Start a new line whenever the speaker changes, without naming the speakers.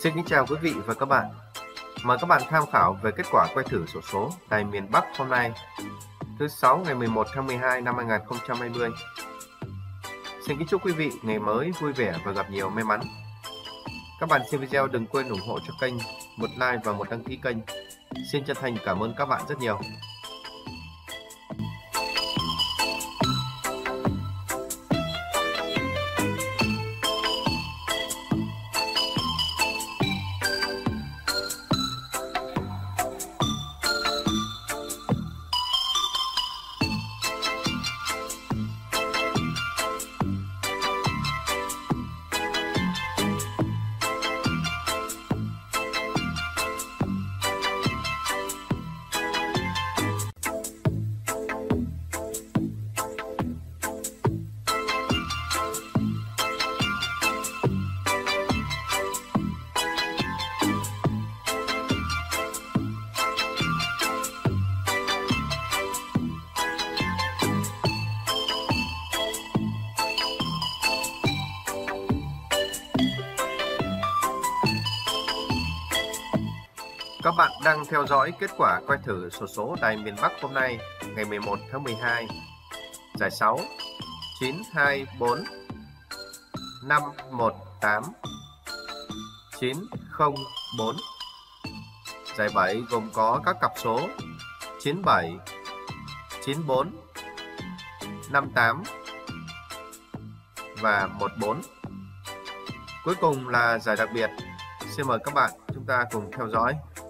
Xin kính chào quý vị và các bạn. Mời các bạn tham khảo về kết quả quay thử xổ số tại miền Bắc hôm nay, thứ Sáu ngày 11 tháng 12 năm 2020. Xin kính chúc quý vị ngày mới vui vẻ và gặp nhiều may mắn. Các bạn xem video đừng quên ủng hộ cho kênh, một like và một đăng ký kênh. Xin chân thành cảm ơn các bạn rất nhiều. Các bạn đang theo dõi kết quả quay thử xổ số Đài miền Bắc hôm nay, ngày 11 tháng 12. Giải 6 924 518 904. Giải 7 gồm có các cặp số 97, 94, 58 và 14. Cuối cùng là giải đặc biệt. Xin mời các bạn chúng ta cùng theo dõi.